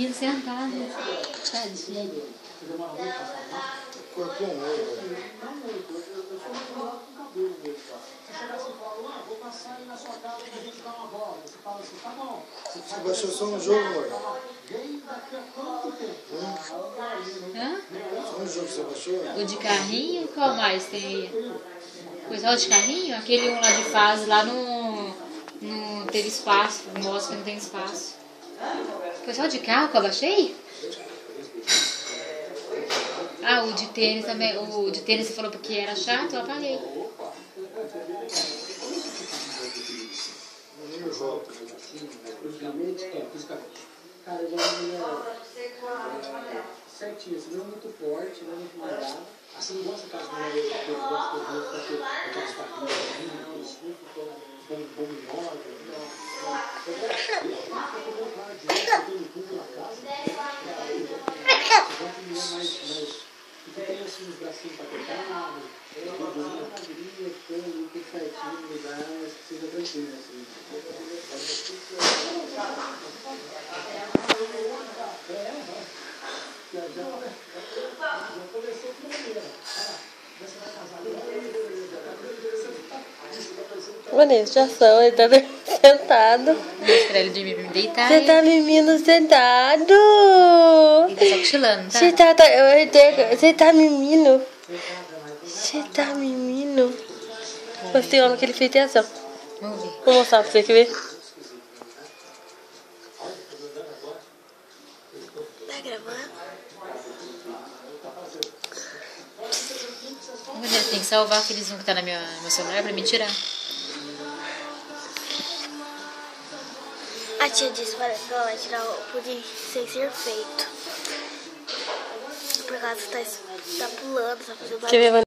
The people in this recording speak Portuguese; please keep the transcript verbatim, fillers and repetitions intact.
menino sentado. Tadinho. Cortou um olho. Você baixou só um jogo, amor? Hã? Só um jogo que você baixou? O de carrinho? Qual mais tem aí? Foi só o de carrinho? Aquele um lá de fase, lá no... Não teve espaço. Mostra que não tem espaço. Foi só o de carro que eu baixei? Ah, o de tênis também. O de tênis você falou porque era chato, eu apaguei. Eu jogo. Cara, eu é certinho, assim, não é muito forte, não é muito malhado. Assim, não gosta daquelas mulheres que eu gosto de ver, aquelas barrigas, bom móvel. Eu gosto de tudo na casa. Eu gosto de mulher mais... Porque tem assim uns bracinhos pra cortar, uma magrinha, tudo certinho, no lugar, mas que seja tranquilo, assim. Vanessa, já são, ele tá sentado. Pra ele dormir pra me deitar. Você tá mimino sentado. Ele tá só cochilando, tá? Você tá, tá, eu, você tá mimino. Você tá mimino. Você olha que ele fez atenção. Vamos ver. Vou mostrar pra você, quer ver? Tá gravando? Vamos ver, tem que salvar aqueles um que tá na minha, no meu celular pra me tirar. A tia disse para que ela vai tirar o pudim sem ser feito. Por causa tá, tá pulando, tá fazendo barulho.